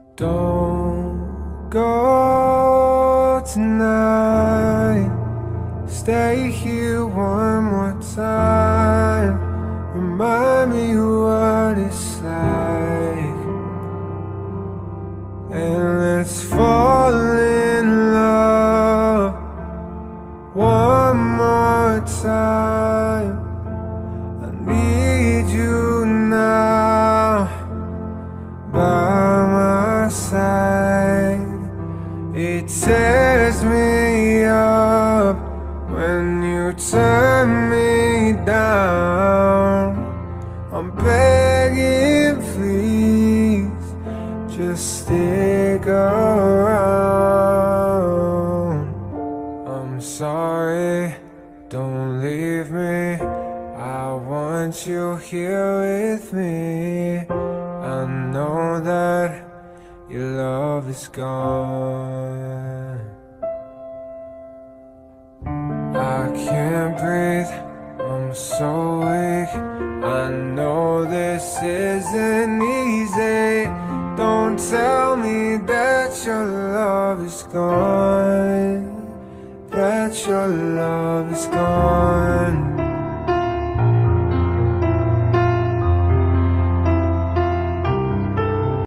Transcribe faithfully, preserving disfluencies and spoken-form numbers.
Don't go tonight. Stay here one more time. Remind me what it's like, and let's fall in love one more time. I need you now by my side. It tears me up when you turn me down. I'm begging, please, just stick around. I'm sorry, don't leave me. I want you here with me. I know that your love is gone. I can't breathe, I'm so weak. I know this isn't easy. Don't tell me that your love is gone, that your love is gone.